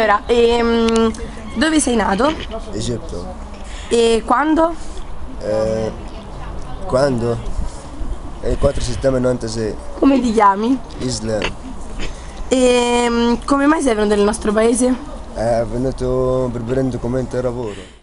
Allora, dove sei nato? Egitto. E quando? Quando? Il 4 settembre 96. Come ti chiami? Islam. E come mai sei venuto nel nostro paese? È venuto per prendere documento di lavoro.